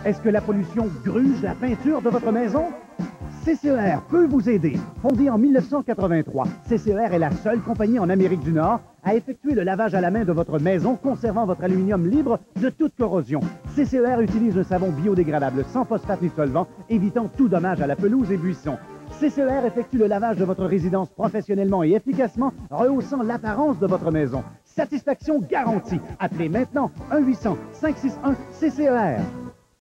Est-ce que la pollution gruge la peinture de votre maison? CCER peut vous aider. Fondée en 1983, CCER est la seule compagnie en Amérique du Nord à effectuer le lavage à la main de votre maison, conservant votre aluminium libre de toute corrosion. CCER utilise un savon biodégradable sans phosphate ni solvant, évitant tout dommage à la pelouse et buissons. CCER effectue le lavage de votre résidence professionnellement et efficacement, rehaussant l'apparence de votre maison. Satisfaction garantie. Appelez maintenant 1-800-561-CCER.